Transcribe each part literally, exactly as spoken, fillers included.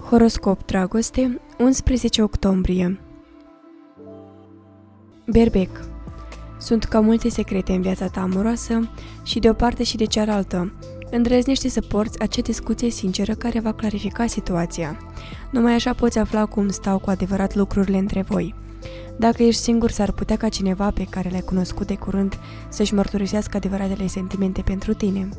Horoscop dragoste, unsprezece octombrie. Berbec. Sunt ca multe secrete în viața ta amoroasă și de o parte și de cealaltă. Îndrăznește să porți acea discuție sinceră care va clarifica situația. Numai așa poți afla cum stau cu adevărat lucrurile între voi. Dacă ești singur, s-ar putea ca cineva pe care l-ai cunoscut de curând să-și mărturisească adevăratele sentimente pentru tine.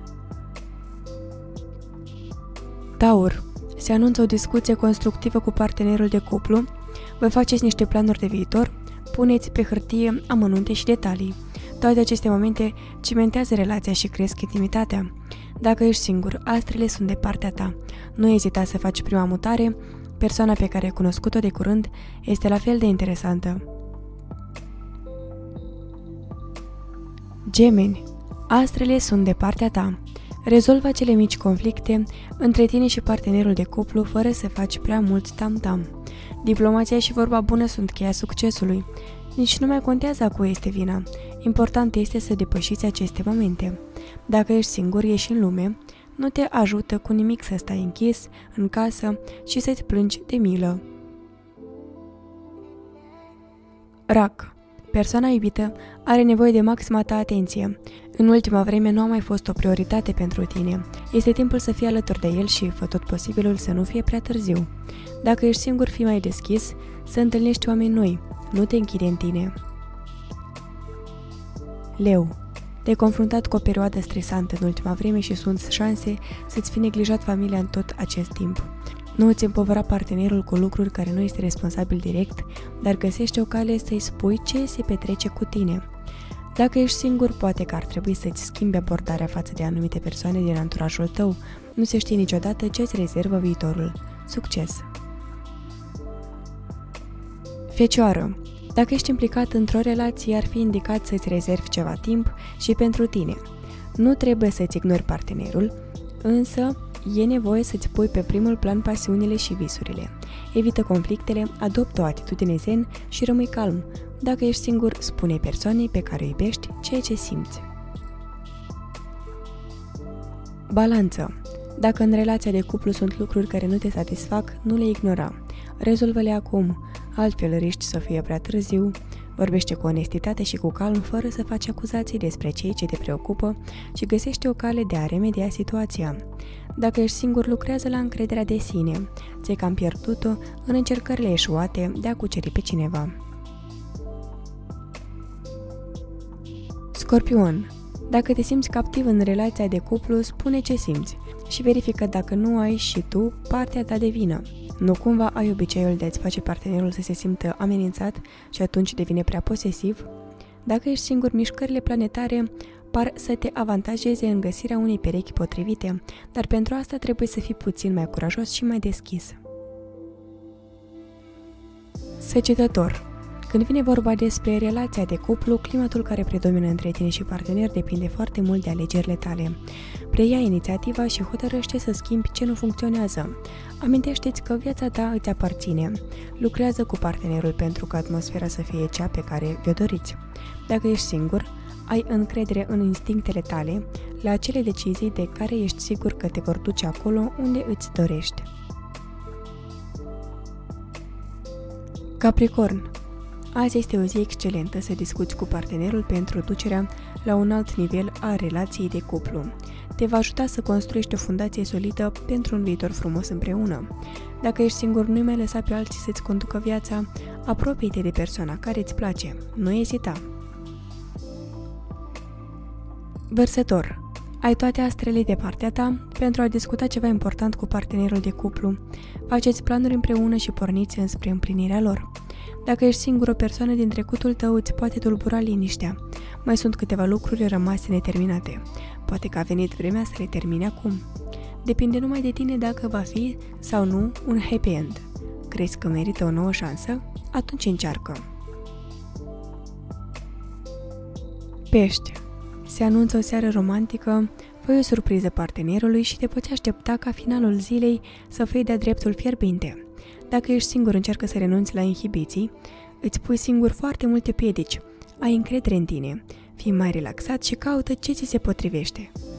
Taur. Se anunță o discuție constructivă cu partenerul de cuplu, vă faceți niște planuri de viitor, puneți pe hârtie amănunte și detalii. Toate aceste momente cimentează relația și cresc intimitatea. Dacă ești singur, astrele sunt de partea ta. Nu ezita să faci prima mutare, persoana pe care ai cunoscut-o de curând este la fel de interesantă. Gemeni. Astrele sunt de partea ta. Rezolvă acele mici conflicte între tine și partenerul de cuplu fără să faci prea mult tam-tam. Diplomația și vorba bună sunt cheia succesului. Nici nu mai contează a cui este vina. Important este să depășiți aceste momente. Dacă ești singur, ieși în lume, nu te ajută cu nimic să stai închis în casă și să-ți plângi de milă. Rac. Persoana iubită are nevoie de maxima ta atenție. În ultima vreme nu a mai fost o prioritate pentru tine. Este timpul să fii alături de el și fă tot posibilul să nu fie prea târziu. Dacă ești singur, fii mai deschis, să întâlnești oameni noi, nu te închide în tine. Leu. Te-ai confruntat cu o perioadă stresantă în ultima vreme și sunt șanse să-ți fi neglijat familia în tot acest timp. Nu îți împovăra partenerul cu lucruri care nu este responsabil direct, dar găsește o cale să-i spui ce se petrece cu tine. Dacă ești singur, poate că ar trebui să-ți schimbi abordarea față de anumite persoane din anturajul tău. Nu se știe niciodată ce îți rezervă viitorul. Succes! Fecioară. Dacă ești implicat într-o relație, ar fi indicat să-ți rezervi ceva timp și pentru tine. Nu trebuie să-ți ignori partenerul, însă e nevoie să-ți pui pe primul plan pasiunile și visurile. Evită conflictele, adoptă o atitudine zen și rămâi calm. Dacă ești singur, spune persoanei pe care o iubești ceea ce simți. Balanță. Dacă în relația de cuplu sunt lucruri care nu te satisfac, nu le ignora. Rezolvă-le acum, altfel riști să fie prea târziu. Vorbește cu onestitate și cu calm, fără să faci acuzații despre cei ce te preocupă și găsește o cale de a remedia situația. Dacă ești singur, lucrează la încrederea de sine. Ți-ai cam pierdut-o în încercările eșuate de a cuceri pe cineva. Scorpion. Dacă te simți captiv în relația de cuplu, spune ce simți și verifică dacă nu ai și tu partea ta de vină. Nu cumva ai obiceiul de a-ți face partenerul să se simtă amenințat și atunci devine prea posesiv? Dacă ești singur, mișcările planetare par să te avantajeze în găsirea unei perechi potrivite, dar pentru asta trebuie să fii puțin mai curajos și mai deschis. Săgetător. Când vine vorba despre relația de cuplu, climatul care predomină între tine și partener depinde foarte mult de alegerile tale. Preia inițiativa și hotărăște să schimbi ce nu funcționează. Amintește-ți că viața ta îți aparține. Lucrează cu partenerul pentru ca atmosfera să fie cea pe care vi-o doriți. Dacă ești singur, ai încredere în instinctele tale, la acele decizii de care ești sigur că te vor duce acolo unde îți dorești. Capricorn. Azi este o zi excelentă să discuți cu partenerul pentru ducerea la un alt nivel a relației de cuplu. Te va ajuta să construiești o fundație solidă pentru un viitor frumos împreună. Dacă ești singur, nu-i mai lăsa pe alții să-ți conducă viața, apropie-te de persoana care îți place, nu ezita. Vărsător. Ai toate astrele de partea ta pentru a discuta ceva important cu partenerul de cuplu. Faceți planuri împreună și porniți înspre împlinirea lor. Dacă ești singur, o persoană din trecutul tău îți poate tulbura liniștea. Mai sunt câteva lucruri rămase neterminate. Poate că a venit vremea să le termini acum. Depinde numai de tine dacă va fi sau nu un happy end. Crezi că merită o nouă șansă? Atunci încearcă. Pești. Se anunță o seară romantică, fă o surpriză partenerului și te poți aștepta ca finalul zilei să fie de-a dreptul fierbinte. Dacă ești singur, încearcă să renunți la inhibiții, îți pui singur foarte multe piedici, ai încredere în tine, fii mai relaxat și caută ce ți se potrivește.